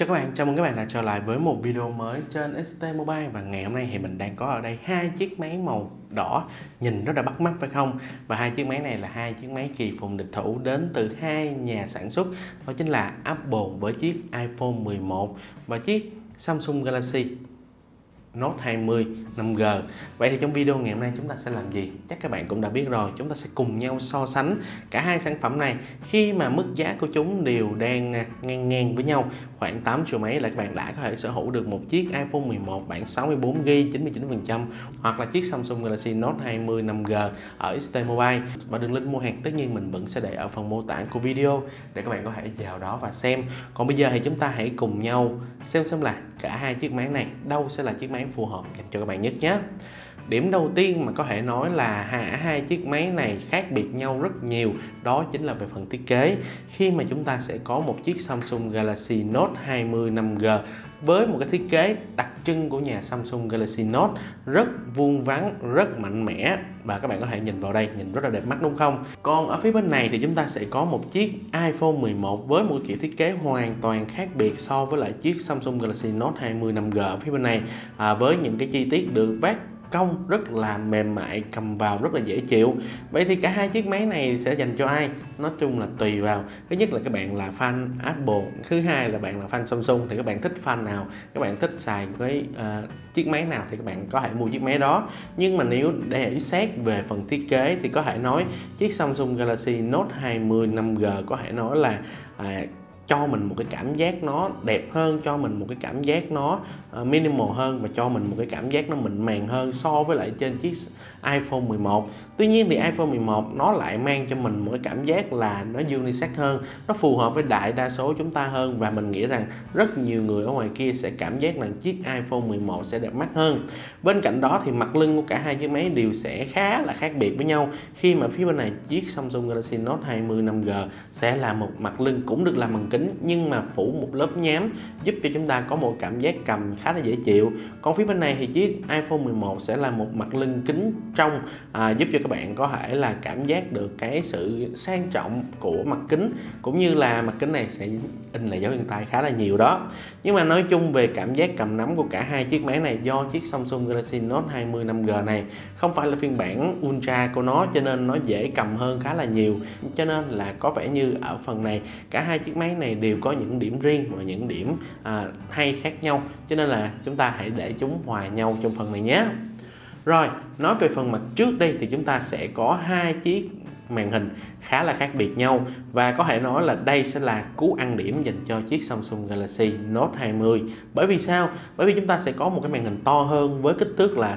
Chào các bạn, chào mừng các bạn đã trở lại với một video mới trên ST Mobile. Và ngày hôm nay thì mình đang có ở đây hai chiếc máy màu đỏ nhìn rất là bắt mắt phải không? Và hai chiếc máy này là hai chiếc máy kỳ phùng địch thủ đến từ hai nhà sản xuất, đó chính là Apple với chiếc iPhone 11 và chiếc Samsung Galaxy Note 20 5G. Vậy thì trong video ngày hôm nay chúng ta sẽ làm gì? Chắc các bạn cũng đã biết rồi, chúng ta sẽ cùng nhau so sánh cả hai sản phẩm này khi mà mức giá của chúng đều đang ngang ngang với nhau, khoảng 8 triệu mấy là các bạn đã có thể sở hữu được một chiếc iPhone 11 bản 64GB 99%, hoặc là chiếc Samsung Galaxy Note 20 5G ở ST Mobile. Và đường link mua hàng tất nhiên mình vẫn sẽ để ở phần mô tả của video để các bạn có thể vào đó và xem. Còn bây giờ thì chúng ta hãy cùng nhau xem là cả hai chiếc máy này đâu sẽ là chiếc máy phù hợp dành cho các bạn nhất nhé. Điểm đầu tiên mà có thể nói là hai chiếc máy này khác biệt nhau rất nhiều, đó chính là về phần thiết kế. Khi mà chúng ta sẽ có một chiếc Samsung Galaxy Note 20 5G với một cái thiết kế đặc trưng của nhà Samsung Galaxy Note, rất vuông vắn, rất mạnh mẽ, và các bạn có thể nhìn vào đây, nhìn rất là đẹp mắt đúng không? Còn ở phía bên này thì chúng ta sẽ có một chiếc iPhone 11 với một kiểu thiết kế hoàn toàn khác biệt so với lại chiếc Samsung Galaxy Note 20 5G ở phía bên này, với những cái chi tiết được vát cong rất là mềm mại, cầm vào rất là dễ chịu. Vậy thì cả hai chiếc máy này sẽ dành cho ai? Nói chung là tùy vào. Thứ nhất là các bạn là fan Apple, thứ hai là bạn là fan Samsung, thì các bạn thích fan nào, các bạn thích xài với chiếc máy nào thì các bạn có thể mua chiếc máy đó. Nhưng mà nếu để xét về phần thiết kế thì có thể nói chiếc Samsung Galaxy Note 20 5G có thể nói là cho mình một cái cảm giác nó đẹp hơn, cho mình một cái cảm giác nó minimal hơn, và cho mình một cái cảm giác nó mịn màng hơn so với lại trên chiếc iPhone 11. Tuy nhiên thì iPhone 11 nó lại mang cho mình một cái cảm giác là nó unisex hơn, nó phù hợp với đại đa số chúng ta hơn, và mình nghĩ rằng rất nhiều người ở ngoài kia sẽ cảm giác rằng chiếc iPhone 11 sẽ đẹp mắt hơn. Bên cạnh đó thì mặt lưng của cả hai chiếc máy đều sẽ khá là khác biệt với nhau, khi mà phía bên này chiếc Samsung Galaxy Note 20 5G sẽ là một mặt lưng cũng được làm bằng kính nhưng mà phủ một lớp nhám, giúp cho chúng ta có một cảm giác cầm khá là dễ chịu. Còn phía bên này thì chiếc iPhone 11 sẽ là một mặt lưng kính trong, giúp cho các bạn có thể là cảm giác được cái sự sang trọng của mặt kính, cũng như là mặt kính này sẽ in lại dấu chân tay khá là nhiều đó. Nhưng mà nói chung về cảm giác cầm nắm của cả hai chiếc máy này, do chiếc Samsung Galaxy Note 20 5G này không phải là phiên bản Ultra của nó, cho nên nó dễ cầm hơn khá là nhiều, cho nên là có vẻ như ở phần này cả hai chiếc máy này đều có những điểm riêng và những điểm hay khác nhau, cho nên là chúng ta hãy để chúng hòa nhau trong phần này nhé. Rồi, nói về phần mặt trước đây thì chúng ta sẽ có hai chiếc màn hình khá là khác biệt nhau, và có thể nói là đây sẽ là cú ăn điểm dành cho chiếc Samsung Galaxy Note 20. Bởi vì sao? Bởi vì chúng ta sẽ có một cái màn hình to hơn với kích thước là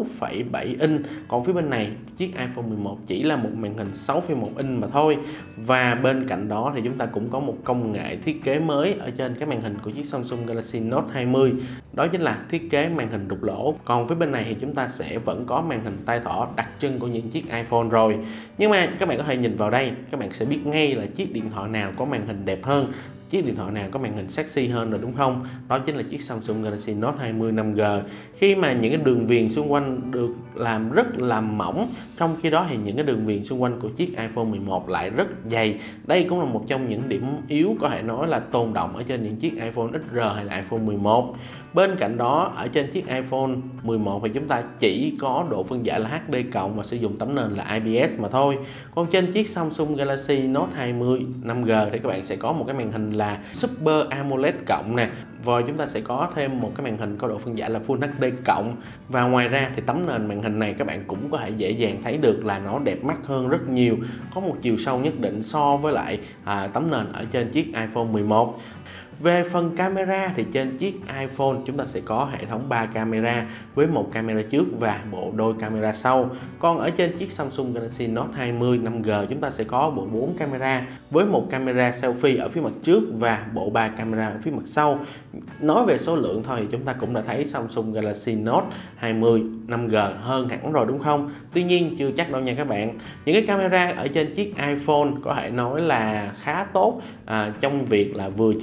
6,7 inch, còn phía bên này chiếc iPhone 11 chỉ là một màn hình 6,1 inch mà thôi. Và bên cạnh đó thì chúng ta cũng có một công nghệ thiết kế mới ở trên cái màn hình của chiếc Samsung Galaxy Note 20, đó chính là thiết kế màn hình đục lỗ. Còn phía bên này thì chúng ta sẽ vẫn có màn hình tay thỏ đặc trưng của những chiếc iPhone rồi. Nhưng mà các bạn có thể nhìn vào đây, các bạn sẽ biết ngay là chiếc điện thoại nào có màn hình đẹp hơn, chiếc điện thoại nào có màn hình sexy hơn rồi đúng không? Đó chính là chiếc Samsung Galaxy Note 20 5G. Khi mà những cái đường viền xung quanh được làm rất là mỏng, trong khi đó thì những cái đường viền xung quanh của chiếc iPhone 11 lại rất dày. Đây cũng là một trong những điểm yếu có thể nói là tồn đọng ở trên những chiếc iPhone XR hay là iPhone 11. Bên cạnh đó ở trên chiếc iPhone 11 thì chúng ta chỉ có độ phân giải là HD+ và sử dụng tấm nền là IPS mà thôi. Còn trên chiếc Samsung Galaxy Note 20 5G thì các bạn sẽ có một cái màn hình là Super AMOLED cộng nè, và chúng ta sẽ có thêm một cái màn hình có độ phân giải là Full HD cộng. Và ngoài ra thì tấm nền màn hình này các bạn cũng có thể dễ dàng thấy được là nó đẹp mắt hơn rất nhiều, có một chiều sâu nhất định so với lại tấm nền ở trên chiếc iPhone 11. Về phần camera thì trên chiếc iPhone chúng ta sẽ có hệ thống 3 camera với một camera trước và bộ đôi camera sau. Còn ở trên chiếc Samsung Galaxy Note 20 5G chúng ta sẽ có bộ 4 camera với một camera selfie ở phía mặt trước và bộ 3 camera ở phía mặt sau. Nói về số lượng thôi thì chúng ta cũng đã thấy Samsung Galaxy Note 20 5G hơn hẳn rồi đúng không? Tuy nhiên chưa chắc đâu nha các bạn. Những cái camera ở trên chiếc iPhone có thể nói là khá tốt trong việc là vừa chụp ảnh và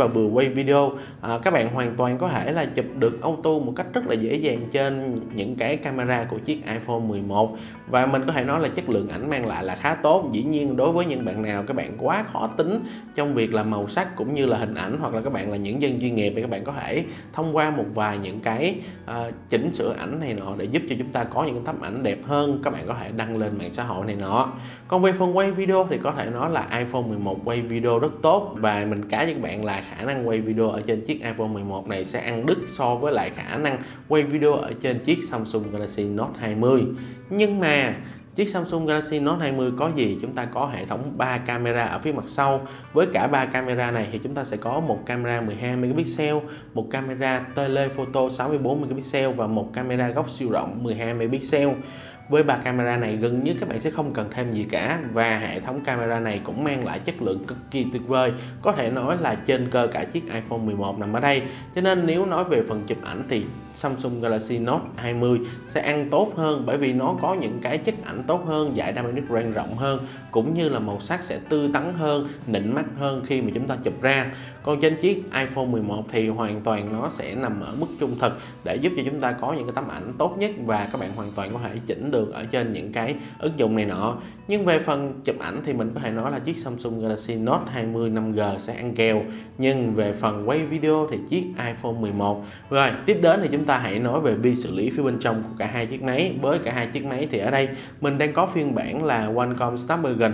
và vừa quay video. Các bạn hoàn toàn có thể là chụp được auto một cách rất là dễ dàng trên những cái camera của chiếc iPhone 11, và mình có thể nói là chất lượng ảnh mang lại là khá tốt. Dĩ nhiên đối với những bạn nào các bạn quá khó tính trong việc là màu sắc cũng như là hình ảnh, hoặc là các bạn là những dân chuyên nghiệp, thì các bạn có thể thông qua một vài những cái chỉnh sửa ảnh này nọ để giúp cho chúng ta có những tấm ảnh đẹp hơn, các bạn có thể đăng lên mạng xã hội này nọ. Còn về phần quay video thì có thể nói là iPhone 11 quay video rất tốt, và mình cá với các bạn là khả năng quay video ở trên chiếc iPhone 11 này sẽ ăn đứt so với lại khả năng quay video ở trên chiếc Samsung Galaxy Note 20. Nhưng mà chiếc Samsung Galaxy Note 20 có gì? Chúng ta có hệ thống 3 camera ở phía mặt sau. Với cả 3 camera này thì chúng ta sẽ có một camera 12 megapixel, một camera telephoto 64 megapixel và một camera góc siêu rộng 12 megapixel. Với 3 camera này gần như các bạn sẽ không cần thêm gì cả, và hệ thống camera này cũng mang lại chất lượng cực kỳ tuyệt vời, có thể nói là trên cơ cả chiếc iPhone 11 nằm ở đây. Cho nên nếu nói về phần chụp ảnh thì Samsung Galaxy Note 20 sẽ ăn tốt hơn, bởi vì nó có những cái chất ảnh tốt hơn, giải dynamic range rộng hơn, cũng như là màu sắc sẽ tươi tắn hơn, nịnh mắt hơn khi mà chúng ta chụp ra. Còn trên chiếc iPhone 11 thì hoàn toàn nó sẽ nằm ở mức trung thực để giúp cho chúng ta có những cái tấm ảnh tốt nhất, và các bạn hoàn toàn có thể chỉnh được ở trên những cái ứng dụng này nọ. Nhưng về phần chụp ảnh thì mình có thể nói là chiếc Samsung Galaxy Note 20 5G sẽ ăn kèo. Nhưng về phần quay video thì chiếc iPhone 11. Rồi, tiếp đến thì chúng ta hãy nói về vi xử lý phía bên trong của cả hai chiếc máy. Với cả hai chiếc máy thì ở đây mình đang có phiên bản là Qualcomm Snapdragon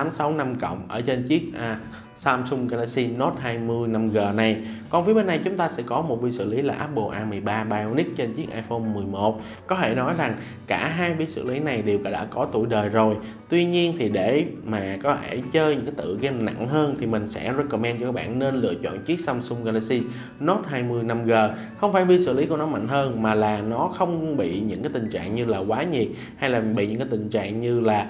865+ ở trên chiếc Samsung Galaxy Note 20 5G này. Còn phía bên này chúng ta sẽ có một vi xử lý là Apple A13 Bionic trên chiếc iPhone 11. Có thể nói rằng cả hai vi xử lý này đều đã có tuổi đời rồi. Tuy nhiên thì để mà có thể chơi những cái tựa game nặng hơn thì mình sẽ recommend cho các bạn nên lựa chọn chiếc Samsung Galaxy Note 20 5G. Không phải vi xử lý của nó mạnh hơn, mà là nó không bị những cái tình trạng như là quá nhiệt, hay là bị những cái tình trạng như là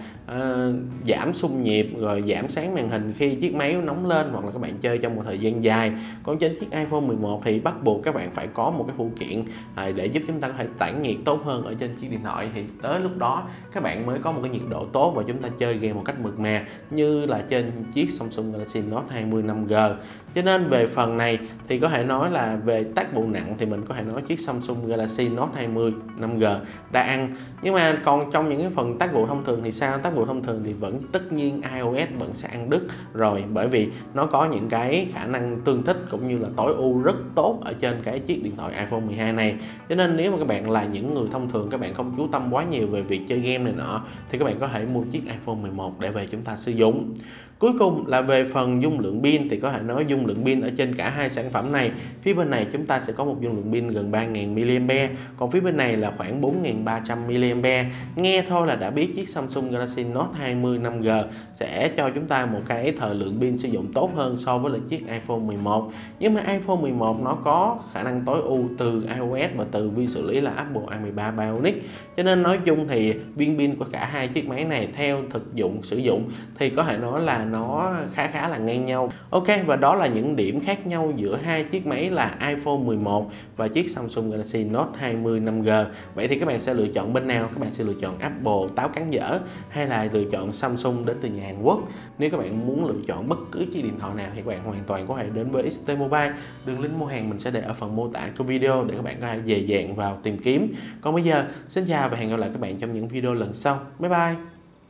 giảm xung nhịp rồi giảm sáng màn hình khi chiếc máy nóng lên, hoặc là các bạn chơi trong một thời gian dài. Còn trên chiếc iPhone 11 thì bắt buộc các bạn phải có một cái phụ kiện để giúp chúng ta có thể tản nhiệt tốt hơn ở trên chiếc điện thoại, thì tới lúc đó các bạn mới có một cái nhiệt độ tốt và chúng ta chơi game một cách mượt mà như là trên chiếc Samsung Galaxy Note 20 5G. Cho nên về phần này thì có thể nói là về tác vụ nặng thì mình có thể nói chiếc Samsung Galaxy Note 20 5G đã ăn. Nhưng mà còn trong những cái phần tác vụ thông thường thì sao? Tác vụ thông thường thì vẫn tất nhiên iOS vẫn sẽ ăn đứt rồi, bởi vì nó có những cái khả năng tương thích cũng như là tối ưu rất tốt ở trên cái chiếc điện thoại iPhone 12 này. Cho nên nếu mà các bạn là những người thông thường, các bạn không chú tâm quá nhiều về việc chơi game này nọ, thì các bạn có thể mua chiếc iPhone 11 để về chúng ta sử dụng. Cuối cùng là về phần dung lượng pin thì có thể nói dung lượng pin ở trên cả hai sản phẩm này. Phía bên này chúng ta sẽ có một dung lượng pin gần 3000 mAh, còn phía bên này là khoảng 4300 mAh. Nghe thôi là đã biết chiếc Samsung Galaxy Note 20 5G sẽ cho chúng ta một cái thời lượng pin sử dụng tốt hơn so với lại chiếc iPhone 11. Nhưng mà iPhone 11 nó có khả năng tối ưu từ iOS và từ vi xử lý là Apple A13 Bionic. Cho nên nói chung thì viên pin của cả hai chiếc máy này theo thực dụng sử dụng thì có thể nói là nó khá là ngang nhau. Ok, và đó là những điểm khác nhau giữa hai chiếc máy là iPhone 11 và chiếc Samsung Galaxy Note 20 5G. Vậy thì các bạn sẽ lựa chọn bên nào? Các bạn sẽ lựa chọn Apple táo cắn dở hay là lựa chọn Samsung đến từ nhà Hàn Quốc? Nếu các bạn muốn lựa chọn bất cứ chiếc điện thoại nào thì các bạn hoàn toàn có thể đến với ST Mobile. Đường link mua hàng mình sẽ để ở phần mô tả của video để các bạn có thể dễ dàng vào tìm kiếm. Còn bây giờ, xin chào và hẹn gặp lại các bạn trong những video lần sau. Bye bye!